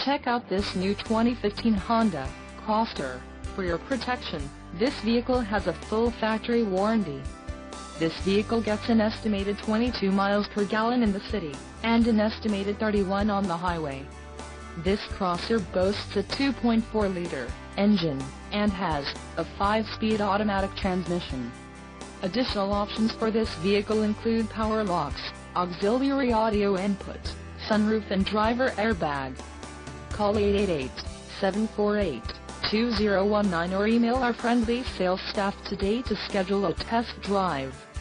Check out this new 2015 Honda Crosster. For your protection, this vehicle has a full factory warranty. This vehicle gets an estimated 22 miles per gallon in the city, and an estimated 31 on the highway. This Crosster boasts a 2.4-liter engine, and has a 5-speed automatic transmission. Additional options for this vehicle include power locks, auxiliary audio input, sunroof and driver airbag. Call 888-748-2019 or email our friendly sales staff today to schedule a test drive.